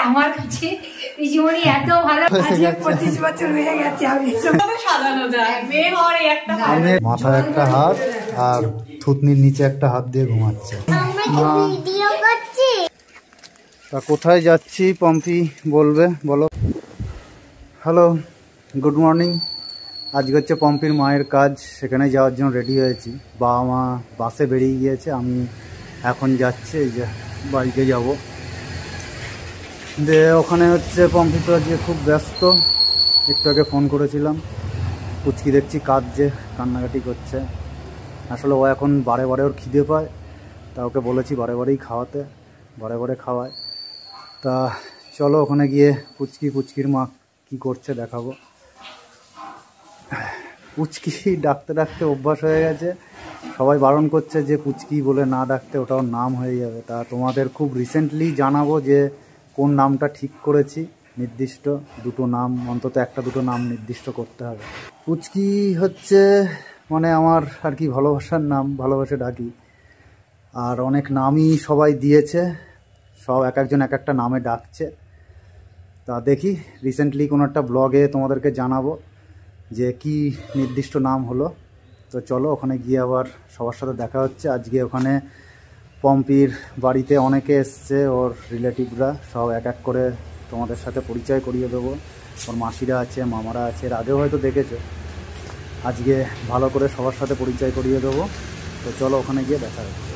আমার কাছে জীবনী এত ভালো, 25 বছর হয়ে গেছে। আমি সাজানো যায় মেয়ে হওয়ার একটা মাথায় একটা হাত আর থুতনির নিচে একটা হাত দিয়ে ঘুমাচ্ছে। তা কোথায় যাচ্ছি পম্পি বলবে, বলো। Hello, good morning. আজকে হচ্ছে পম্পির মায়ের কাজ, সেখানে যাওয়ার জন্য রেডি হয়েছি। বাবা মা বাসে বেরিয়ে গিয়েছে, আমি এখন যাচ্ছি, এই যে বাড়িতে যাব। দিয়ে ওখানে হচ্ছে পম্পি তো আজকে খুব ব্যস্ত, একটু আগে ফোন করেছিলাম। পুচকি দেখছি কাঁদছে, কান্নাকাটি করছে। আসলে ও এখন বারে বারে ওর খিদে পায়, তা ওকে বলেছি বারে বারেই খাওয়াতে, বারে বারে খাওয়ায়। তা চলো ওখানে গিয়ে পুচকির মা কি করছে দেখাবো। পুচকি ডাকতে ডাকতে অভ্যাস হয়ে গেছে, সবাই বারণ করছে যে পুচকি বলে না ডাকতে, ওটা ওর নাম হয়ে যাবে। তা তোমাদের খুব রিসেন্টলি জানাবো যে কোন নামটা ঠিক করেছি। নির্দিষ্ট দুটো নাম, অন্তত একটা দুটো নাম নির্দিষ্ট করতে হবে। পুচকি হচ্ছে মানে আমার আর কি ভালোবাসার নাম, ভালোবাসে ডাকি। আর অনেক নামই সবাই দিয়েছে, সব এক একজন এক একটা নামে ডাকছে। তা দেখি রিসেন্টলি কোনো একটা ব্লগে তোমাদেরকে জানাবো যে কি নির্দিষ্ট নাম হলো। তো চলো ওখানে গিয়ে আবার সবার সাথে দেখা হচ্ছে। আজকে ওখানে পম্পির বাড়িতে অনেকে এসছে, ওর রিলেটিভরা, সব এক এক করে তোমাদের সাথে পরিচয় করিয়ে দেবো। ওর মাসিরা আছে, মামারা আছে, এর আগেও হয়তো দেখেছো। আজকে ভালো করে সবার সাথে পরিচয় করিয়ে দেবো। তো চলো ওখানে গিয়ে দেখা হচ্ছে।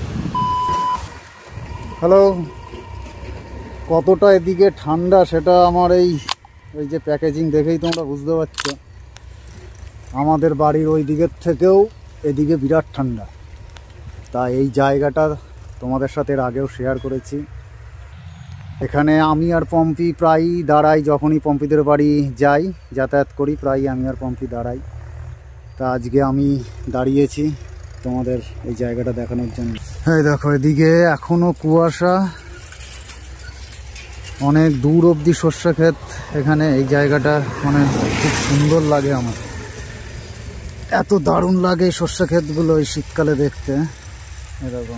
হ্যালো, কতটা এদিকে ঠান্ডা সেটা আমার এই যে প্যাকেজিং দেখেই তোমরা বুঝতে পারছো। আমাদের বাড়ির ওই দিকের থেকেও এদিকে বিরাট ঠান্ডা। তা এই জায়গাটা তোমাদের সাথে এর আগেও শেয়ার করেছি। এখানে আমি আর পম্পি প্রায়ই দাঁড়াই, যখনই পম্পিদের বাড়ি যাই, যাতায়াত করি, প্রায়ই আমি আর পম্পি দাঁড়াই। তা আজকে আমি দাঁড়িয়েছি তোমাদের এই জায়গাটা দেখানোর জন্য। এই দেখো এদিকে এখনও কুয়াশা, অনেক দূর অবধি সর্ষে ক্ষেত। এখানে এই জায়গাটা মানে খুব সুন্দর লাগে আমার, এত দারুণ লাগে সর্ষে ক্ষেতগুলো এই শীতকালে দেখতে। এরকম।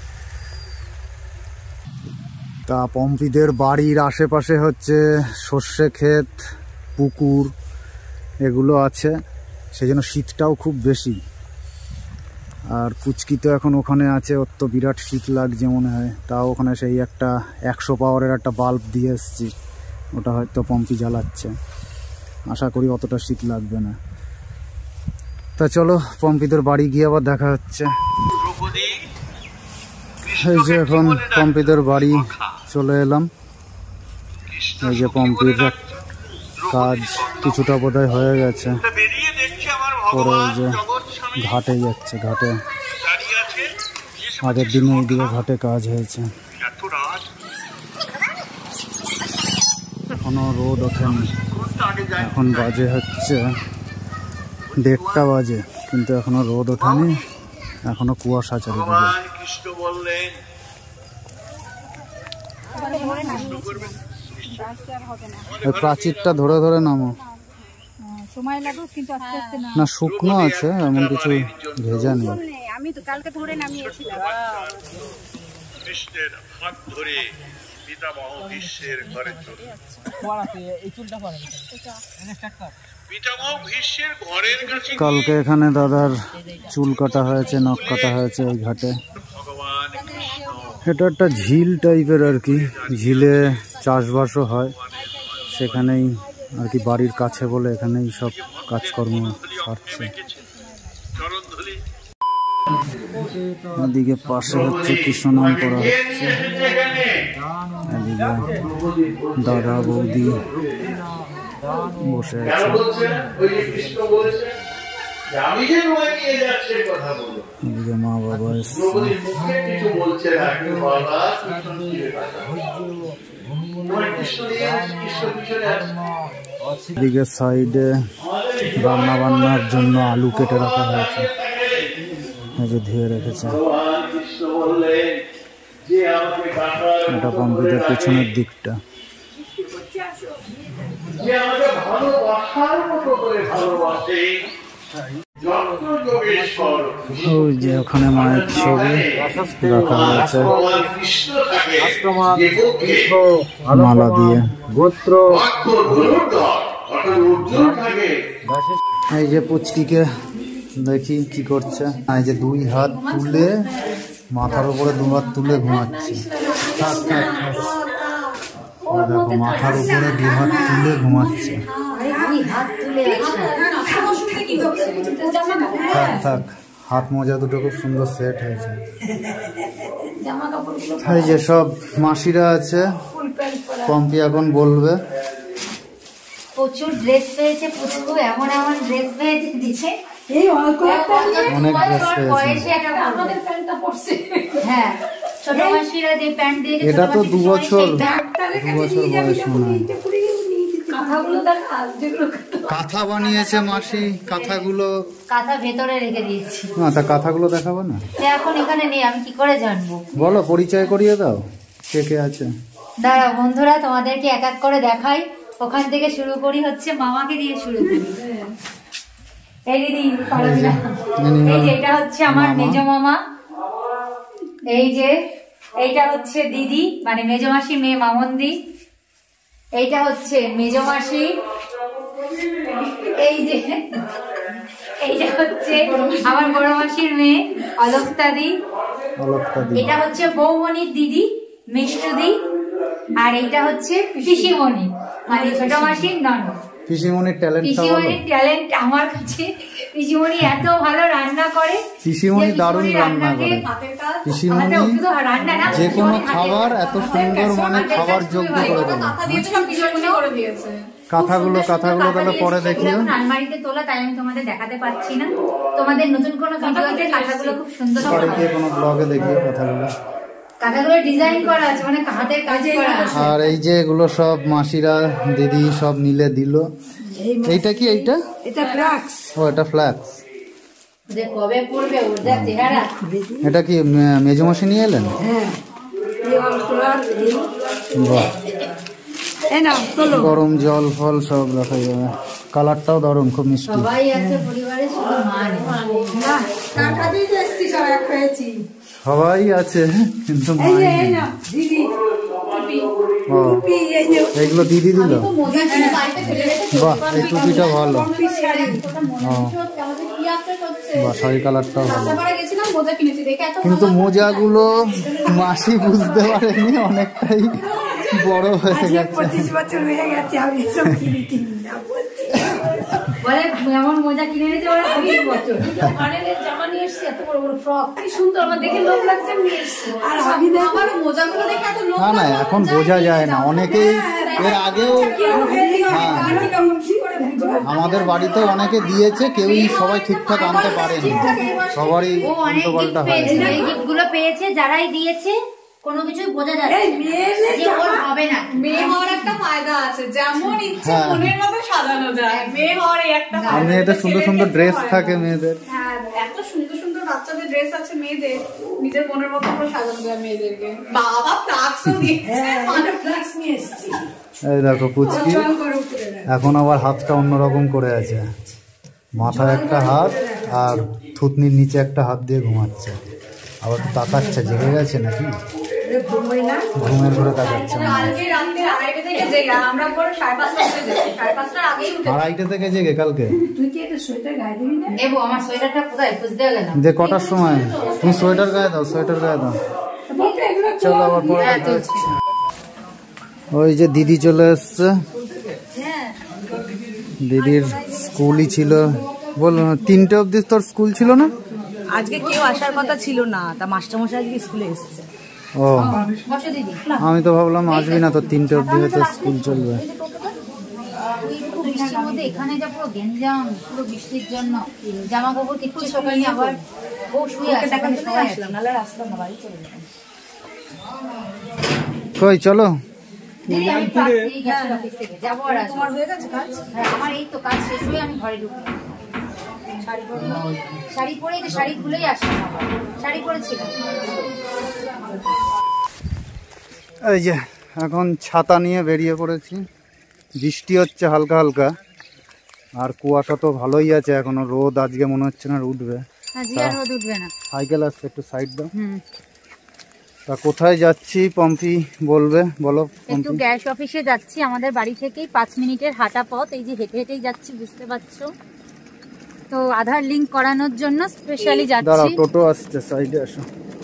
তা পম্পিদের বাড়ির আশেপাশে হচ্ছে সর্ষে ক্ষেত, পুকুর এগুলো আছে, সেজন্য শীতটাও খুব বেশি। আর পুচকি তো এখন ওখানে আছে, ওর তো বিরাট শীত লাগছে মনে হয়। তাও ওখানে সেই একটা 100 পাওয়ারের একটা বাল্ব দিয়ে এসছি, ওটা হয়তো পম্পি জ্বালাচ্ছে। আশা করি অতটা শীত লাগবে না। তা চলো পম্পিদের বাড়ি গিয়ে আবার দেখা হচ্ছে। এই যে এখন পম্পিদের বাড়ি চলে এলাম। এই যে পম্পির কাজ কিছুটা বোধহয় হয়ে গেছে, পরে এই যে ঘাটে যাচ্ছে। ঘাটে আগের দিনে এইদিকে ঘাটে কাজ হয়েছে, এখনো রোদ ওঠেনি। এখন বাজে হচ্ছে 1:30 বাজে, কিন্তু এখনো রোদ ওঠেনি, এখনো কুয়াশা চারিদিকে। প্রাচীরটা ধরে ধরে নামো, সময় লাগুক কিন্তু আস্তে আস্তে না শুকনো আছে, এমন কিছু ভেজা নেই। আমি তো কালকে ধরে নামিয়েছিলাম। কৃষ্ণের হাত ধরে পিতামহ ভীষ্মের ঘরে চলে। এই চুলটা পরে পিতামহ ভীষ্মের ঘরের কাছে। কালকে এখানে দাদার চুল কাটা হয়েছে, নখ কাটা হয়েছে এই ঘাটে। এটা একটা ঝিল টাইপের আর কি, ঝিলে চাষবাসও হয়, সেখানেই আর কি বাড়ির কাছে বলে এখানেই সব কাজকর্ম সারছে। এদিকে পাশে হচ্ছে কৃষ্ণনাম করা হচ্ছে, এদিকে দাদা বৌদি বসে আছে, এদিকে মা বাবা এসছে। এদিকে সাইডে রান্না বান্নার জন্য আলু কেটে রাখা হয়েছে, এই যে ধুয়ে রেখেছে। এটা পম্পিদের পেছনের দিকটা। ওই যে ওখানে মায়ের ছবি রাখা হয়েছে মালা দিয়ে। গোত্র এই যে পুচকিকে দেখি কি করছে। এই যে 2 হাত তুলে মাথার উপরে 2 হাত তুলে ঘুমাচ্ছে। দেখো মাথার উপরে 2 হাত তুলে ঘুমাচ্ছে। থাক হাত মোজা দুটো খুব সুন্দর সেট হয়েছে। এই যে সব মাসিরা আছে, পম্পি এখন বলবে। প্রচুর ড্রেস পেয়েছে পুচকু, এমন এমন ড্রেস পেয়েছে দিচ্ছে। অনেক ড্রেস পেয়েছে। হ্যাঁ, ছোট মাসিরা যে প্যান্ট দিয়েছে এটা তো 2 বছর বয়স মনে হয়। কাঁথা বানিয়েছে মাসি, কাঁথাগুলো কাঁথা ভেতরে রেখে দিয়েছি। না তা কাঁথাগুলো দেখাবো না এখন এখানে নেই, আমি কি করে জানবো? বলো, পরিচয় করিয়ে দাও কে কে আছে। দাঁড়াও বন্ধুরা, তোমাদেরকে এক এক করে দেখাই। ওখান থেকে শুরু করি, হচ্ছে মামাকে দিয়ে শুরু করি। এই দিদি, এই যে এটা হচ্ছে আমার মেজ মামা। এই যে এইটা হচ্ছে দিদি, মানে মেজ মাসি মেয়ে মামন্দি। এইটা হচ্ছে মেজ মাসি। এই যে এইটা হচ্ছে আমার বড় মাসির মেয়ে অলক্তাদি। এটা হচ্ছে বৌমণির দিদি মিষ্টুদি। আর এইটা হচ্ছে পিসিমণি, মানে ছোট মাসির ননদ। পিসিমণির ট্যালেন্ট আমার কাছে। পিসিমণি এত ভালো রান্না করে, পিসিমণি দারুণ রান্না করে। পিসিমণি যে কোনো খাবার এত সুন্দর, মানে খাবার যোগ্য করে দেয়। কাঁথাগুলো তাহলে পরে দেখিও। আলমারিতে তোলা, তাই আমি তোমাদের দেখাতে পাচ্ছি না। তোমাদের নতুন কোনো ভিডিওতে কাঁথাগুলো খুব সুন্দর পরে গিয়ে কোনো ব্লগে দেখিও কাঁথাগুলো। কাঁথাগুলো ডিজাইন করা আছে, মানে হাতের কাজ করা আছে। আর এই যে এগুলো সব মাসিরা দিদি সব মিলে দিল। এইটা কি? এটা ফ্ল্যাক্স। ও, এটা ফ্ল্যাক্স। কবে পড়বে ওর যা চেহারা। এটা কি মেজমাসি নিয়ে এলেন? হ্যাঁ, গরম জল ফল সব রাখা যাবে। কালারটাও দারুণ, খুব মিষ্টি। সবাই আছে পরিবারে, শুধু মা নেই। সবাই আছে কিন্তু মা নেই। এইগুলো দিদি দিল। বাহ, এই টুপিটা ভালো। বাহ, শাড়ি কালারটাও ভালো। কিন্তু মোজাগুলো মাসি বুঝতে পারেনি, অনেকটাই বড় হয়ে গেছে। 25 বছর হয়ে গেছে আমি এসব কিনি না বলে। এমন মোজা কিনে এনেছে ওরা 25 বছর। ফানেলের জামা নিয়ে এসেছে, এত বড় বড় ফ্রক, কি সুন্দর, আমার দেখে লোভ লাগছে, নিয়ে এসেছে। আর আমি আমার মোজাগুলো দেখে এত লোভ না এখন বোঝা যায় না। অনেকেই এর আগেও আমাদের বাড়িতে অনেকে দিয়েছে, কেউই সবাই ঠিকঠাক আনতে পারেনি, সবারই উল্টো পাল্টা হয়েছে। এই গিফটগুলো পেয়েছে যারাই দিয়েছে, কোনো কিছু বোঝা যাচ্ছে যে ওর হবে না। মেয়ে হওয়ার একটা ফায়দা আছে, যেমন ইচ্ছে মনের মতো সাজানো যায়। মেয়ে হওয়ার একটা ফায়দা, মেয়েদের সুন্দর সুন্দর ড্রেস থাকে, মেয়েদের এত সুন্দর সুন্দর বাচ্চাদের ড্রেস আছে মেয়েদের, নিজের মনের মতো করে সাজানো যায় মেয়েদেরকে। বাবা ফ্লাক্সও দিয়েছে, মানে ফ্লাক্স নিয়ে এসেছি। এই দেখো পুচকি এখন আবার হাতটা অন্যরকম করে আছে, মাথায় একটা হাত আর থুতনির নিচে একটা হাত দিয়ে ঘুমাচ্ছে। আবার তাকাচ্ছে, জেগে গেছে নাকি? ঘুমের ঘরে তাকাচ্ছে। আড়াইটা থেকে জেগে কালকে। যে কটার সময়? তুমি সোয়েটার গায়ে দাও, সোয়েটার গায়ে দাও। চলো আবার পরে দেখা হচ্ছে। ওই যে দিদি চলে এসছে। দিদির স্কুলই ছিল, বল 3টে অবধি তোর স্কুল ছিল না? আজকে কেউ আসার কথা ছিল না, তা মাস্টারমশাই আজকে স্কুলে এসেছে। ও, আমি তো ভাবলাম আসবি না, তো 3টে অবধি হয়তো স্কুল চলবে। বৃষ্টির মধ্যে এখানে যা পুরো গেঞ্জাম, পুরো বৃষ্টির জন্য জামা কাপড় কিছু সকালে আবার ও শুয়ে আছে। কই চলো। যাবো আর তোমার হয়ে গেছে কাজ? হ্যাঁ, আমার এই তো কাজ শেষ হয়ে আমি ঘরে ঢুকলাম। শাড়ি পরেই তো, শাড়ি খুলেই আসলাম, শাড়ি পরেছিলাম। এই যে এখন ছাতা নিয়ে বেরিয়ে পড়েছি। বৃষ্টি হচ্ছে হালকা হালকা, আর কুয়াশা তো ভালোই আছে এখনো, রোদ আজকে মনে হচ্ছে না উঠবে। আজকে আর রোদ উঠবে না। সাইকেল আসছে, একটু সাইড দাও। তা কোথায় যাচ্ছি পম্পি বলবে, বলো। একটু গ্যাস অফিসে যাচ্ছি, আমাদের বাড়ি থেকেই 5 মিনিটের হাঁটা পথ। এই যে হেঁটে হেঁটেই যাচ্ছি, বুঝতে পারছো তো। আধার লিংক করানোর জন্য স্পেশালি যাচ্ছি। দাঁড়াও, টোটো আসছে, সাইডে আসো।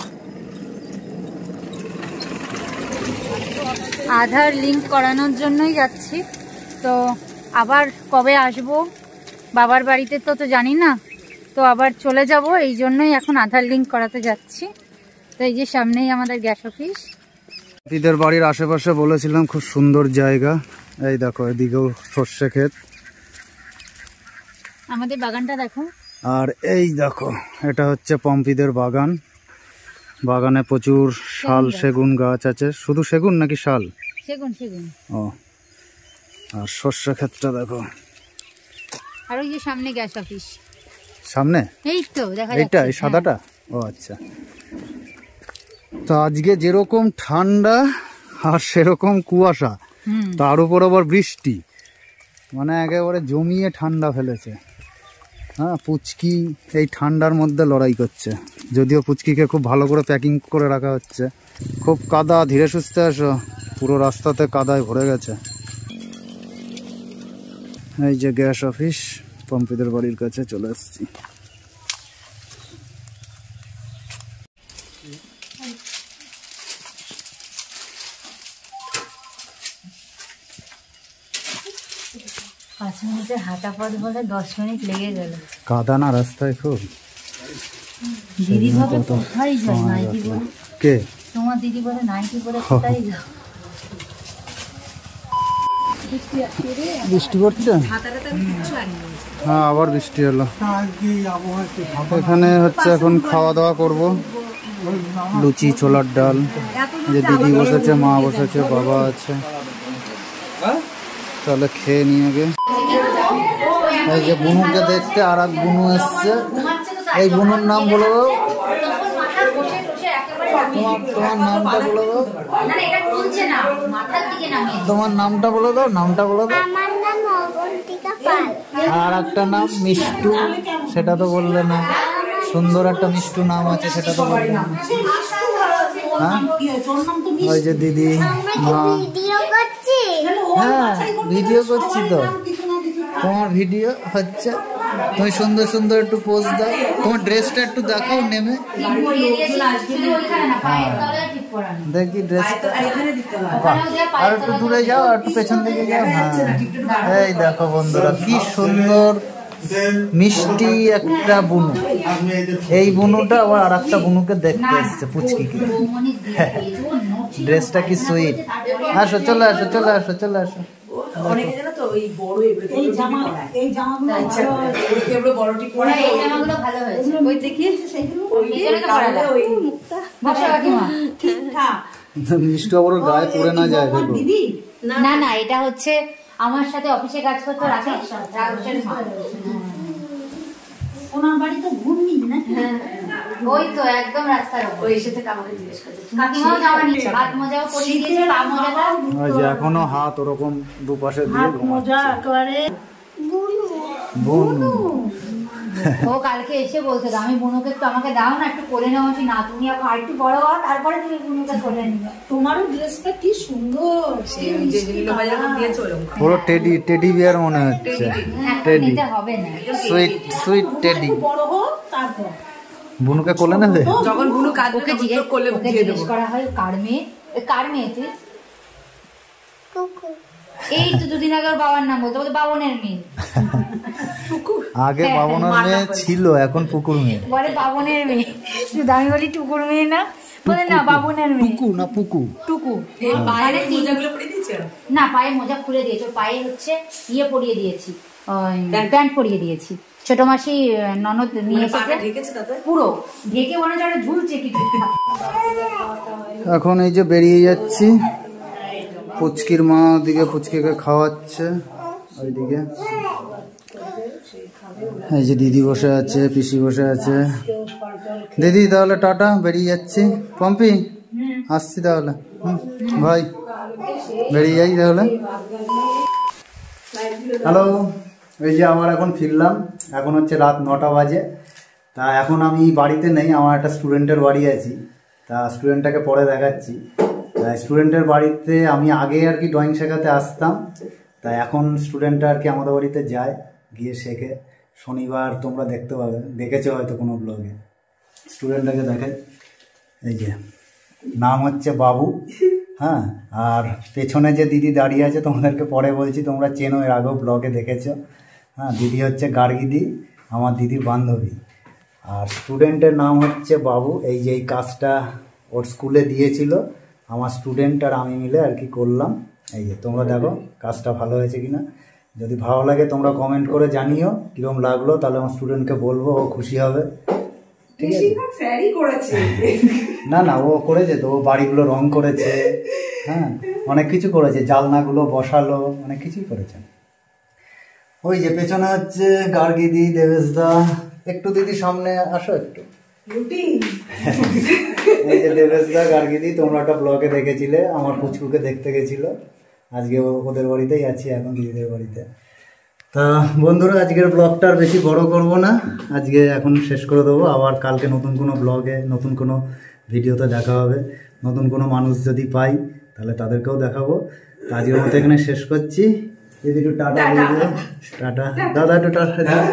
আধার লিংক করানোর জন্যই যাচ্ছি। তো আবার কবে আসবো বাবার বাড়িতে তো জানি না, তো আবার চলে যাব, এই জন্যই এখন আধার লিংক করাতে যাচ্ছি। তো এই যে সামনেই আমাদের গ্যাস অফিস। পম্পিদের বাড়ির আশেপাশে বলেছিলাম খুব সুন্দর জায়গা। এই দেখো, এদিকেও সর্ষে ক্ষেত, আমাদের বাগানটা দেখো। আর এই দেখো, এটা হচ্ছে পম্পিদের বাগান। বাগানে প্রচুর শাল সেগুন গাছ আছে। শুধু সেগুন নাকি শাল? সেগুন, সেগুন। ও, আর সর্ষে ক্ষেতটা দেখো। আর ওই যে সামনে গ্যাস অফিস, সামনে এই তো দেখা যাচ্ছে, এই সাদাটা। ও আচ্ছা। তো আজকে যেরকম ঠান্ডা আর সেরকম কুয়াশা, তার উপর আবার বৃষ্টি, মানে একেবারে জমিয়ে ঠান্ডা ফেলেছে। হ্যাঁ, পুচকি এই ঠান্ডার মধ্যে লড়াই করছে, যদিও পুচকিকে খুব ভালো করে প্যাকিং করে রাখা হচ্ছে। খুব কাদা, ধীরে সুস্থে আসো, পুরো রাস্তাতে কাদায় ভরে গেছে। এই যে গ্যাস অফিস, পম্পিদের বাড়ির কাছে চলে এসেছি। পাঁচ মিনিটের হাঁটা পথ বলে 10 মিনিট লেগে গেল। কাদা না রাস্তায় খুব। দিদি ভাবে কোথায় যায় নাইটি পরে? কে? তোমার দিদি বলে নাইটি পরে কোথায় যাও? বৃষ্টি পড়ছে? হ্যাঁ, আবার বৃষ্টি হলো। এখানে হচ্ছে এখন খাওয়া দাওয়া করব। লুচি, ছোলার ডাল। যে দিদি বসেছে, মা বসেছে, বাবা আছে। তাহলে খেয়ে নিয়ে গে। এই যে বুনুকে দেখতে আর এক বুনু এসছে। এই বুনুর নাম বলো। তোমার নামটা বলে দাও। তোমার নামটা বলে দাও, নামটা বলে দাও। আর একটা নাম মিষ্টু, সেটা তো বললে না। সুন্দর একটা মিষ্টু নাম আছে, সেটা তো বললে না। হ্যাঁ, ওই যে দিদি, মা। হ্যাঁ, ভিডিও করছি তো। তোমার ভিডিও হচ্ছে, তুমি সুন্দর সুন্দর একটু পোজ দাও। তোমার ড্রেসটা একটু দেখাও নেমে। দেখি ড্রেসটা। আর একটু দূরে যাও, আর একটু পেছন দিকে যাও। হ্যাঁ, এই দেখো বন্ধুরা, কি সুন্দর মিষ্টি একটা বুনু। এই বুনুটা আবার আর একটা বুনুকে দেখতে এসছে, পুচকিকে। ড্রেসটা কি সুইট। আসো, চলে আসো, চলে আসো, চলে আসো। মিষ্টি আবার গায়ে পড়ে না যায়। না না, এটা হচ্ছে আমার সাথে অফিসে কাজ করতে রাকেশ, ওনার বাড়ি তো ঘুমনি না। ওই তো একদম রাস্তার উপর। ওই এসে থেকে আমাকে জিজ্ঞেস করছে, কাকিমাও জামা নিচ্ছে, হাত মোজাও পরিয়ে দিয়েছে, পা মোজাটা ওই যে এখনো হাত ওরকম দুপাশে দিয়ে মোজা একেবারে। বুনু ও কালকে এসে বলছে, আমি বুনুকে একটু আমাকে দাও না, একটু করে নেওয়া উচিত না, তুমি এখন আর একটু বড় হও, তারপরে তুমি বুনুকে করে নিবে। তোমারও ড্রেসটা কি সুন্দর, পুরো টেডি, টেডি বিয়ার মনে হচ্ছে। টেডি হবে না, সুইট সুইট টেডি। বড় হও তারপর বুনুকে কোলে নেবে। যখন বুনু কাজ ওকে জিজ্ঞেস করা হয়, কার মেয়ে? কার মেয়ে তুই? এই তো দুদিন আগে বাবার নাম বলতো, বাবনের মেয়ে। আগে বাবনের মেয়ে ছিল, এখন পুকুর মেয়ে। বলে বাবনের মেয়ে, শুধু আমি বলি টুকুর মেয়ে না, বলে না বাবনের মেয়ে। টুকু না পুকু? টুকু। না, পায়ে মোজা খুলে দিয়েছে, পায়ে হচ্ছে ইয়ে পরিয়ে দিয়েছি, প্যান্ট পরিয়ে দিয়েছি। ছোট মাসি ননদ নিয়ে এসেছে, পুরো ঢেকে মনে হয় ঝুলছে কিছু। এখন এই যে বেরিয়ে যাচ্ছি, পুচকির মা ওদিকে পুচকিকে খাওয়াচ্ছে, ওইদিকে এই যে দিদি বসে আছে, পিসি বসে আছে। দিদি তাহলে টাটা, বেরিয়ে যাচ্ছি। পম্পি আসছি তাহলে। ভাই বেরিয়ে যাই তাহলে। হ্যালো, এই যে আবার এখন ফিরলাম, এখন হচ্ছে রাত 9টা বাজে। তা এখন আমি বাড়িতে নেই, আমার একটা স্টুডেন্টের বাড়ি আছি। তা স্টুডেন্টটাকে পরে দেখাচ্ছি। তা স্টুডেন্টের বাড়িতে আমি আগে আর কি ড্রয়িং শেখাতে আসতাম, তা এখন স্টুডেন্টটা আর কি আমাদের বাড়িতে যায়, গিয়ে শেখে। শনিবার তোমরা দেখতে পাবে, দেখেছো হয়তো কোনো ব্লগে। স্টুডেন্টটাকে দেখাই, এই যে নাম হচ্ছে বাবু। হ্যাঁ, আর পেছনে যে দিদি দাঁড়িয়ে আছে তোমাদেরকে পরে বলছি, তোমরা চেনো, এর আগেও ব্লগে দেখেছো। হ্যাঁ, দিদি হচ্ছে গার্গিদি, আমার দিদির বান্ধবী। আর স্টুডেন্টের নাম হচ্ছে বাবু। এই যে এই কাজটা ওর স্কুলে দিয়েছিল, আমার স্টুডেন্ট আর আমি মিলে আর কি করলাম। এই যে তোমরা দেখো কাজটা ভালো হয়েছে কিনা। যদি ভালো লাগে তোমরা কমেন্ট করে জানিও কীরকম লাগলো, তাহলে আমার স্টুডেন্টকে বলবো, ও খুশি হবে। ঠিক আছে? না না, ও করেছে তো, ও বাড়িগুলো রং করেছে, হ্যাঁ অনেক কিছু করেছে, জালনাগুলো বসালো, অনেক কিছুই করেছে। ওই যে পেছনে হচ্ছে গার্গিদি, দেবেশদা। একটু দিদি সামনে আসো একটু। এই যে দেবেশদা, গার্গিদি, তোমরা একটা ব্লগে দেখেছিলে, আমার পুচকুকে দেখতে গেছিল। আজকে ওদের বাড়িতেই আছি এখন, দিদিদের বাড়িতে। তা বন্ধুরা, আজকের ব্লগটা আর বেশি বড় করব না, আজকে এখন শেষ করে দেবো। আবার কালকে নতুন কোনো ব্লগে, নতুন কোনো ভিডিওতে দেখা হবে। নতুন কোনো মানুষ যদি পাই তাহলে তাদেরকেও দেখাবো। আজকের মতো এখানে শেষ করছি। যদি একটু টাটা বলে দিও। টাটা দাদা, একটু টাটা।